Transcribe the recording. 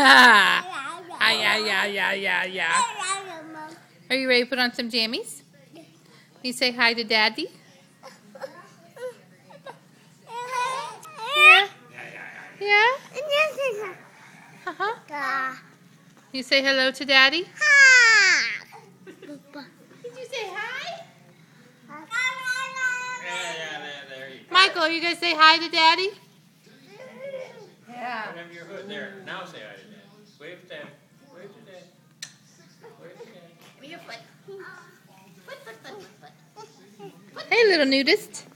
Yeah. Are you ready to put on some jammies? You say hi to Daddy? Yeah? Yeah? Uh-huh. You say hello to Daddy? Did you say hi? There you go. Michael, are you going to say hi to Daddy? Yeah. Whatever your hood. There. Now say hi to Dad. Wave to Dad. Wave to Dad. Wave to Dad. Give me your foot. Foot. Hey, little nudist.